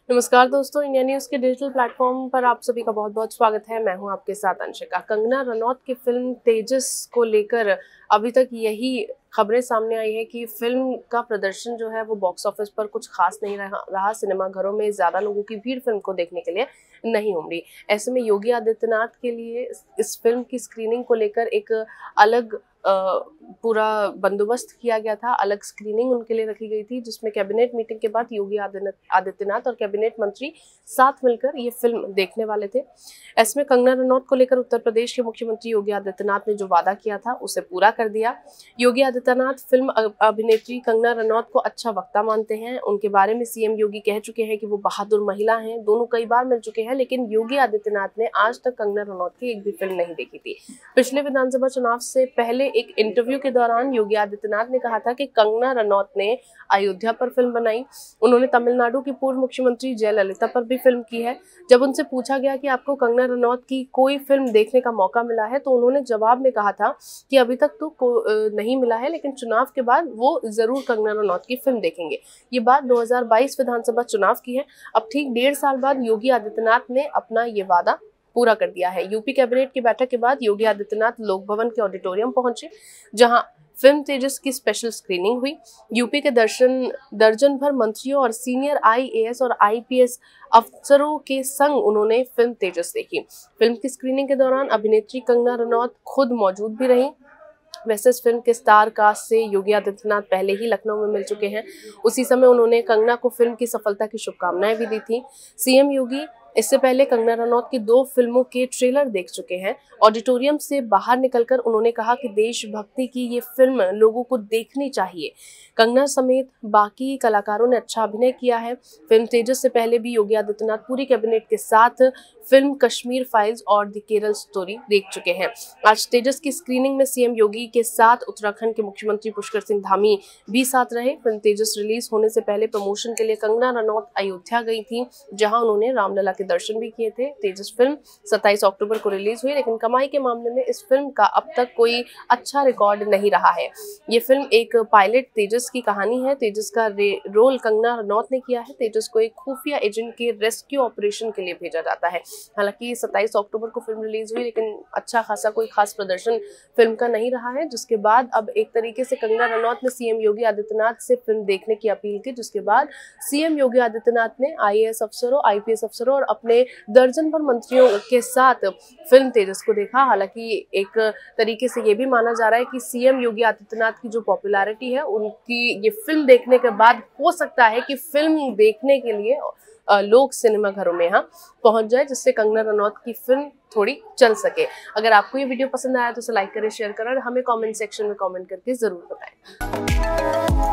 नमस्कार दोस्तों, India news के डिजिटल प्लेटफॉर्म पर आप सभी का बहुत बहुत स्वागत है। मैं हूं आपके साथ अंशिका। कंगना रनौत की फिल्म तेजस को लेकर अभी तक यही खबरें सामने आई है कि फिल्म का प्रदर्शन जो है वो बॉक्स ऑफिस पर कुछ खास नहीं रहा। सिनेमाघरों में ज़्यादा लोगों की भीड़ फिल्म को देखने के लिए नहीं उमड़ी। ऐसे में योगी आदित्यनाथ के लिए इस फिल्म की स्क्रीनिंग को लेकर एक अलग पूरा बंदोबस्त किया गया था। अलग स्क्रीनिंग उनके लिए रखी गई थी, जिसमें कैबिनेट मीटिंग के बाद योगी आदित्यनाथ और कैबिनेट मंत्री साथ मिलकर ये फिल्म देखने वाले थे। ऐसे में कंगना रनौत को लेकर उत्तर प्रदेश के मुख्यमंत्री योगी आदित्यनाथ ने जो वादा किया था उसे पूरा कर दिया। योगी आदित्यनाथ फिल्म अभिनेत्री कंगना रनौत को अच्छा वक्ता मानते हैं। उनके बारे में सीएम योगी कह चुके हैं कि वो बहादुर महिला हैं। दोनों कई बार मिल चुके हैं, लेकिन योगी आदित्यनाथ ने आज तक कंगना रनौत की एक भी फिल्म नहीं देखी थी। पिछले विधानसभा चुनाव से पहले एक इंटरव्यू के दौरान योगी आदित्यनाथ ने कहा था कि कंगना रनौत ने अयोध्या पर फिल्म बनाई। उन्होंने तमिलनाडु की पूर्व मुख्यमंत्री जयललिता पर भी फिल्म की है। जब उनसे पूछा गया कि आपको कंगना रनौत की कोई फिल्म देखने का मौका मिला है, तो उन्होंने जवाब में कहा था कि अभी तक तो नहीं मिला है, लेकिन चुनाव के बाद वो जरूर कंगना रनौत की फिल्म देखेंगे। ये बात 2022 विधानसभा चुनाव की है। अब ठीक 1.5 साल बाद योगी आदित्यनाथ ने अपना ये वादा पूरा कर दिया है। यूपी कैबिनेट की बैठक के बाद योगी आदित्यनाथ लोक भवन के ऑडिटोरियम पहुंचे, जहां फिल्म तेजस की स्पेशल स्क्रीनिंग हुई। यूपी के दर्जन भर मंत्रियों और सीनियर आईएएस और आईपीएस अफसरों के संग उन्होंने फिल्म तेजस देखी। फिल्म की स्क्रीनिंग के दौरान अभिनेत्री कंगना रनौत खुद मौजूद भी रहीं। वैसे इस फिल्म के स्टार कास्ट से योगी आदित्यनाथ पहले ही लखनऊ में मिल चुके हैं। उसी समय उन्होंने कंगना को फिल्म की सफलता की शुभकामनाएं भी दी थी। सीएम योगी इससे पहले कंगना रनौत की 2 फिल्मों के ट्रेलर देख चुके हैं। ऑडिटोरियम से बाहर निकलकर उन्होंने कहा कि देशभक्ति की ये फिल्म लोगों को देखनी चाहिए। कंगना समेत बाकी कलाकारों ने अच्छा अभिनय किया है। फिल्म तेजस से पहले भी योगी आदित्यनाथ पूरी कैबिनेट के साथ फिल्म कश्मीर फाइल्स और द केरल स्टोरी देख चुके हैं। आज तेजस की स्क्रीनिंग में सीएम योगी के साथ उत्तराखंड के मुख्यमंत्री पुष्कर सिंह धामी भी साथ रहे। फिल्म तेजस रिलीज होने से पहले प्रमोशन के लिए कंगना रनौत अयोध्या गई थी, जहां उन्होंने रामलला के दर्शन भी किए थे। तेजस फिल्म 27 अक्टूबर को रिलीज हुई, लेकिन कमाई के मामले में इस फिल्म का अब तक कोई अच्छा रिकॉर्ड नहीं रहा है। ये फिल्म एक पायलट तेजस की कहानी है। तेजस का रोल कंगना रनौत ने किया है। तेजस को एक खुफिया एजेंट के रेस्क्यू ऑपरेशन के लिए भेजा जाता है। हालांकि 27 अक्टूबर को फिल्म रिलीज हुई, लेकिन अच्छा खासा कोई खास प्रदर्शन फिल्म का नहीं रहा है, जिसके बाद अब एक तरीके से कंगना रनौत ने सीएम योगी आदित्यनाथ से फिल्म देखने की अपील की, जिसके बाद सीएम योगी आदित्यनाथ ने आईएएस अफसरों, आईपीएस अफसरों और अपने दर्जन भर मंत्रियों के साथ फिल्म तेजस को देखा। हालांकि एक तरीके से ये भी माना जा रहा है कि सीएम योगी आदित्यनाथ की जो पॉपुलैरिटी है, उनकी ये फिल्म देखने के बाद हो सकता है कि फिल्म देखने के लिए लोग सिनेमा घरों में यहाँ पहुंच जाए, जिससे कंगना रनौत की फिल्म थोड़ी चल सके। अगर आपको ये वीडियो पसंद आया तो इसे लाइक करें, शेयर करें और हमें कमेंट सेक्शन में कमेंट करके जरूर बताएं।